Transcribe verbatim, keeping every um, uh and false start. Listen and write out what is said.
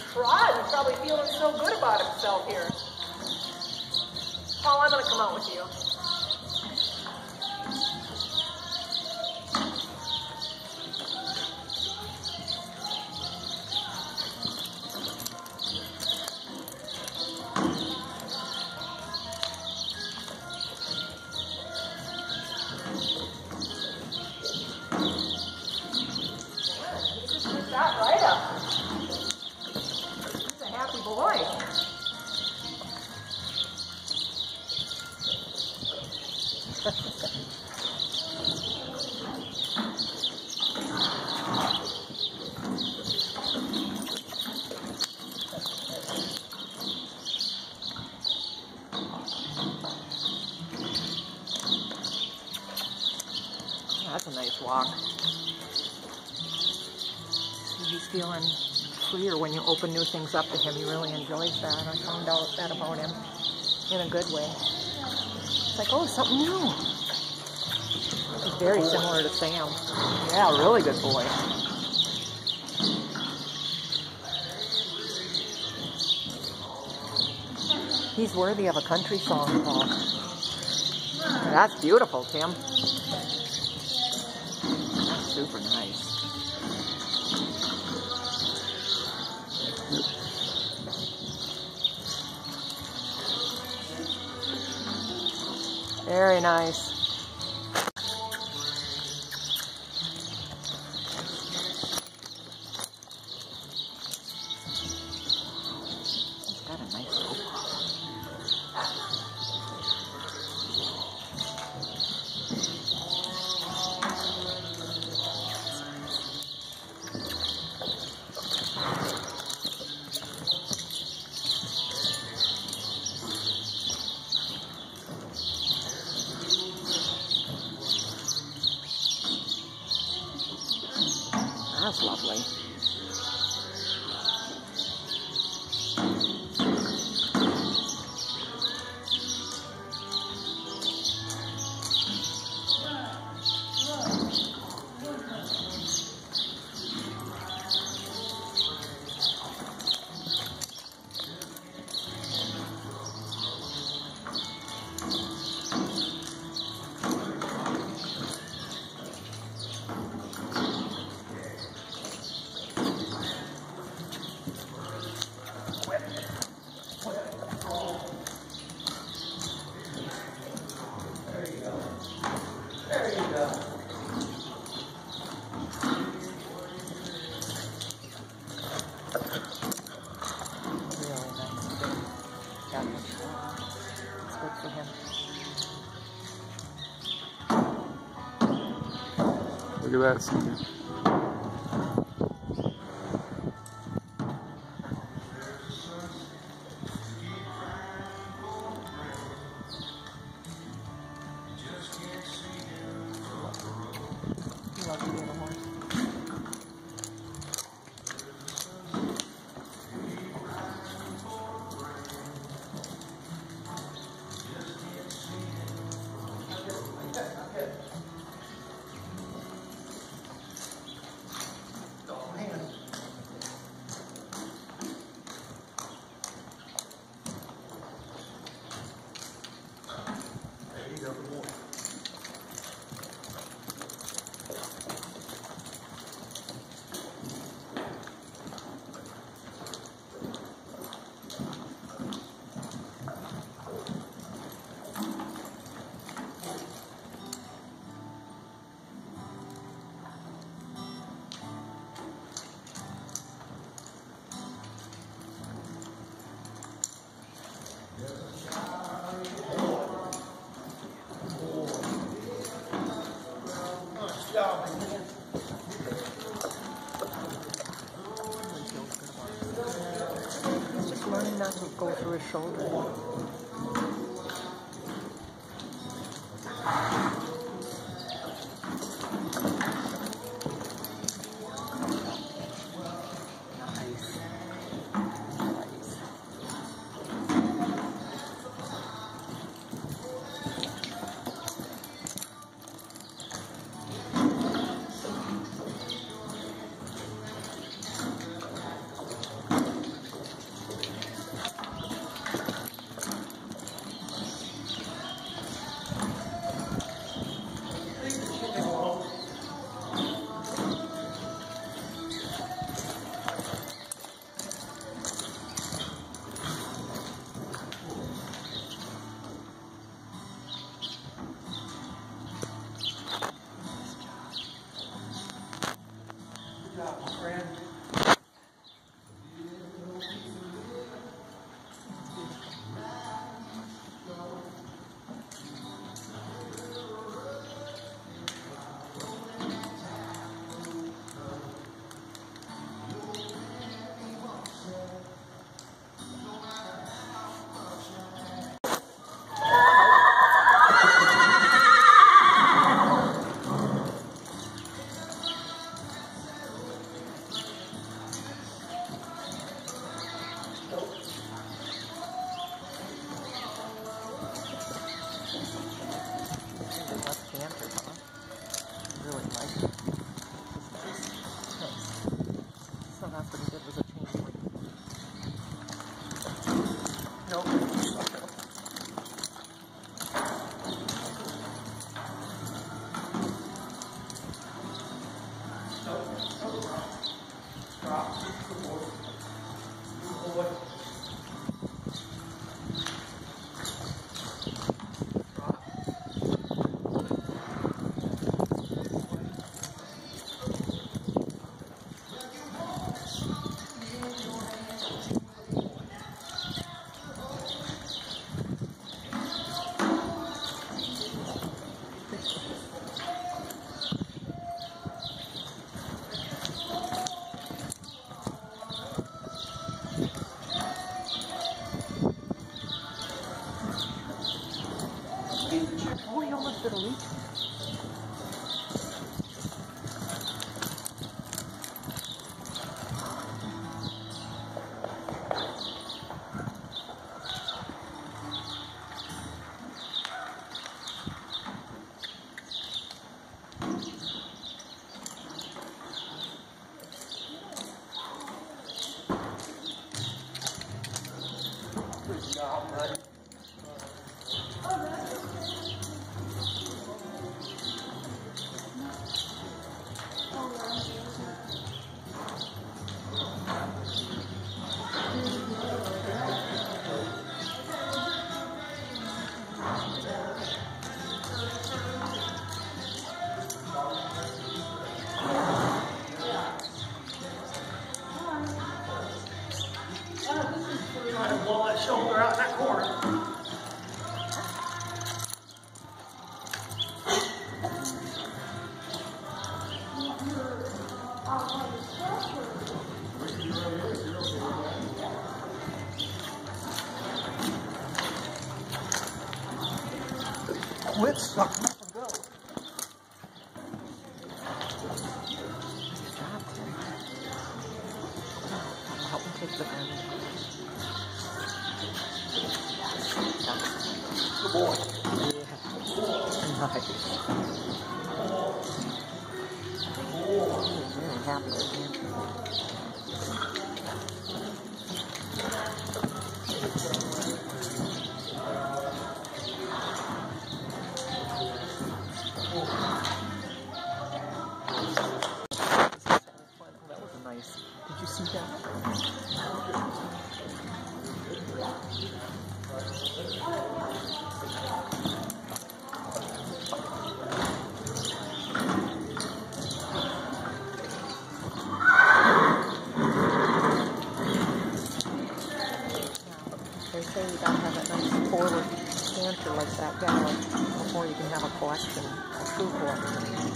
trot. He's probably feeling so good about himself here. Paul, I'm going to come out with you. That right up. He's a happy boy. That's a nice walk. He's feeling freer when you open new things up to him. He really enjoys that. I found out that about him in a good way. It's like, oh, something new. He's very similar to Sam. Yeah, really good boy. He's worthy of a country song, Paul. That's beautiful, Tim. That's super nice. Very nice. He's got a nice rope. That's lovely. Look at that, Caesar. Just learning not to go through his shoulder. Oh, he almost did a leak. Good job, bud. Trying to blow that shoulder out in that corner. Quit sucking up and go. Good job, Terry. I'll help him take the bend. Good boy. Yeah. Nice. He's really happy with you. That was nice. Did you see that? They say you gotta have that nice forward canter like that gallant before you can have a collection, a true collection.